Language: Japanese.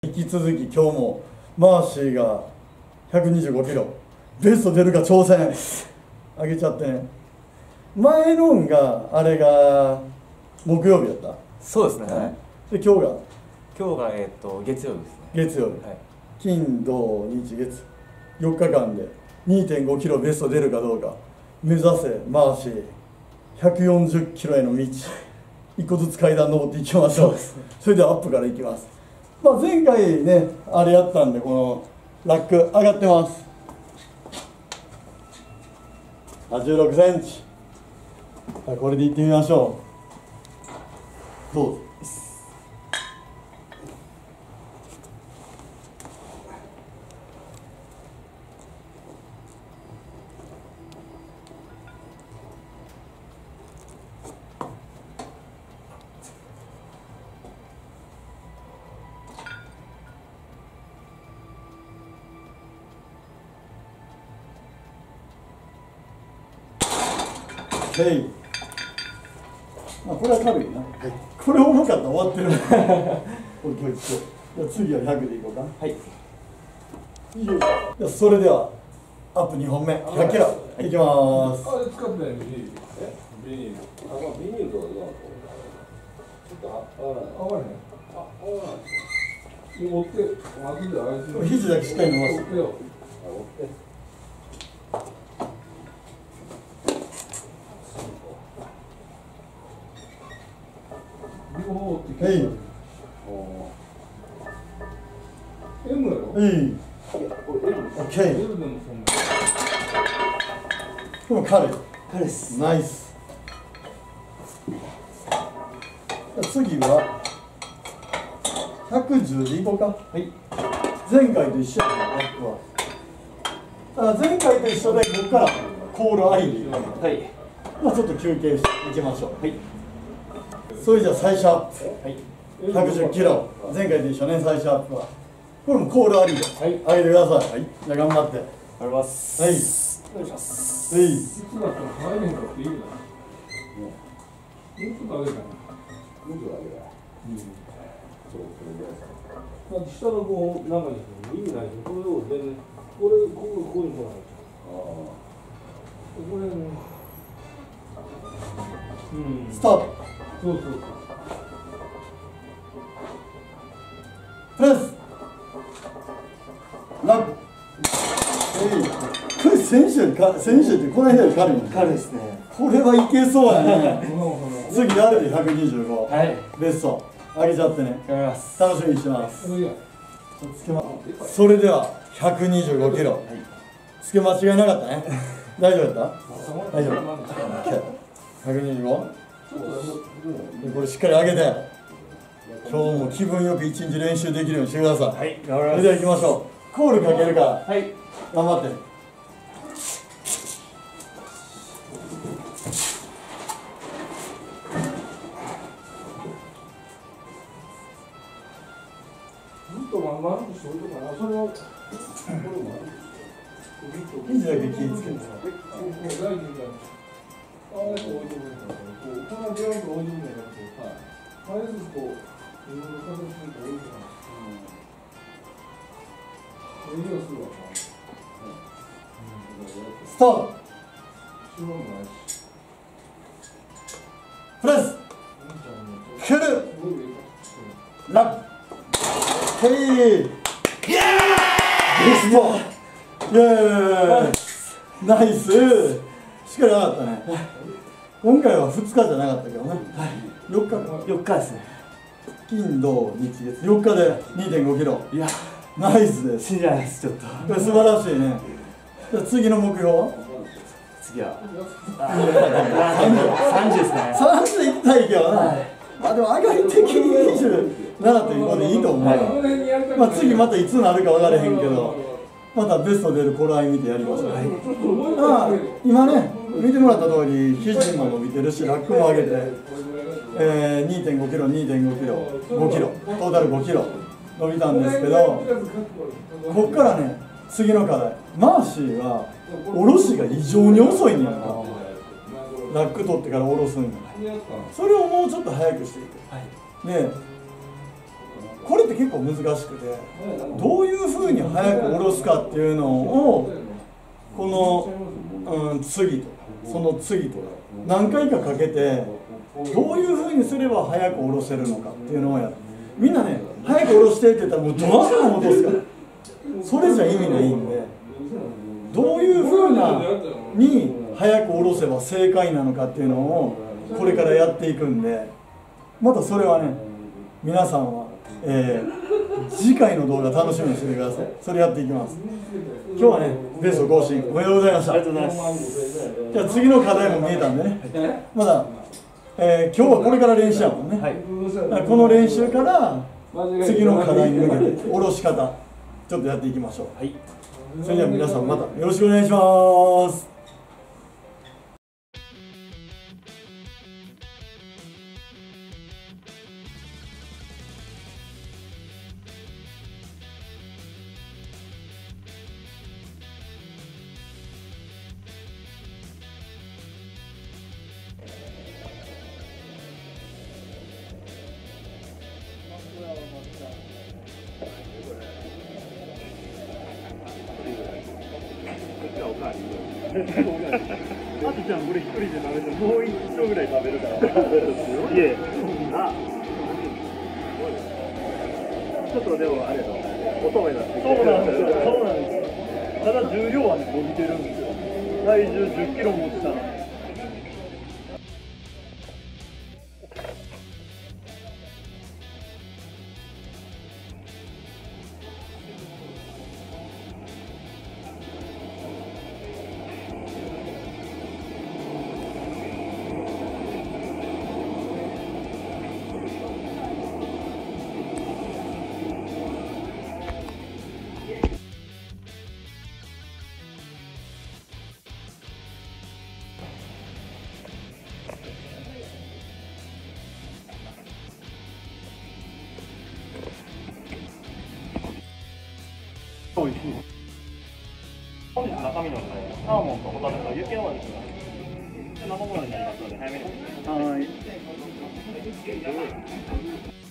引き続き今日もマーシーが125キロベスト出るか挑戦上げちゃってね。前のんがあれが木曜日やった。 そうですね、はい、 で今日が月曜日ですね。 月曜日、はい、金土日月4日間で 2.5 キロベスト出るかどうか目指せマーシー140キロへの道一個ずつ階段登っていきましょう。それではアップからいきます。前回ねあれやったんでこのラック上がってます。86センチ。これでいってみましょう。どうぞ。これは軽いな、はい、これ重かったら終わってるこれ今日じゃあ次は100でいこうか。はい。それではアップ2本目100キロいきまーす。 あれ使ってないビニール。ビニール。ビニールとかどうなの？ちょっと合わない。合わない。持って、まずであれする。 肘だけしっかり伸ばす。 持って。 はい。 M やろ？ はい。オッケー。これも軽い。 軽いです。 ナイス。次は110でいこうか。はい。前回と一緒やな、ラップは。前回と一緒でここからコールありでいいかな。はい。ちょっと休憩していきましょう。はい。それじゃあ最初アップ、はい、110キロ前回と一緒ね。最初アップはこれもコールありで、はい、上げてください。はい、じゃあ頑張って。 頑張ります。 はい、 お願いします。 はい。 いつだったら入れんかっていいんだな。もうちょっと上げたな。もうちょっと上げた。そう、だって下のこう中に意味ないですよ。これを全然こに来ない。これスタート。 そうプレスラップ。これ選手ってこの辺より軽いの？ 軽いですね。 これはいけそうやね次あれで125、はい、ベスト上げちゃってね。楽しみにしてます。それでは125キロ、はい、つけ間違いなかったね。大丈夫やった？大丈夫。125これしっかり上げて今日も気分よく一日練習できるようにしてください。はい、それでは行きましょう。コールかけるから、はい、頑張って。肘だけ気ぃつけて。スタート。プレスくるラップヘイベストイエーイナイス。しっかり上がったね。今回は2日じゃなかったけどね。4日ですね。金土日月4日で 2.5 キロ。いやナイスです。 信じられないです。ちょっとこれ素晴らしいね。じゃあ次の目標は？ 次は30ですね。 30いったらいいけどな。でも上がり的に27.5でいいと思う。次またいつになるか分からへんけどまたベスト出る頃合い見てやりましょう。今ね見てもらった通り肘も伸びてるしラックも上げて、2.5 キロ 2.5 キロ5キロトータル5キロ伸びたんですけど、こっからね次の課題。マーシーは下ろしが異常に遅いんやな。ラック取ってから下ろすんや。それをもうちょっと早くしていく。でこれって結構難しくて、どういうふうに早く下ろすかっていうのをこの、次とその次と何回かかけてどういうふうにすれば早く下ろせるのかっていうのをやる。みんなね、早く下ろしてって言ったらもうドワンと落とすから、それじゃ意味ないんで、どういうふうなに早く下ろせば正解なのかっていうのをこれからやっていくんで、またそれはね、皆さんは、次回の動画楽しみにしててください。それやっていきます。今日はね、ベスト更新おめでとうございました。 ありがとうございます。 じゃあ次の課題も見えたんでね、まだ、今日はこれから練習やもんね、はい、この練習から次の課題に向けて下ろし方ちょっとやっていきましょう。はい、それでは皆さんまたよろしくお願いします。あとちゃんこれ一人で食べてもう一丁ぐらい食べるからいえちょっとでもあれだ音がなってそうなんですよ、そうなんですよ。ただ重量はね伸びてるんですよ。体重10キロ持ってたら美味しい。本日中身のサーモンとホタテとユッケのですが生ものになりますので早めに。はい。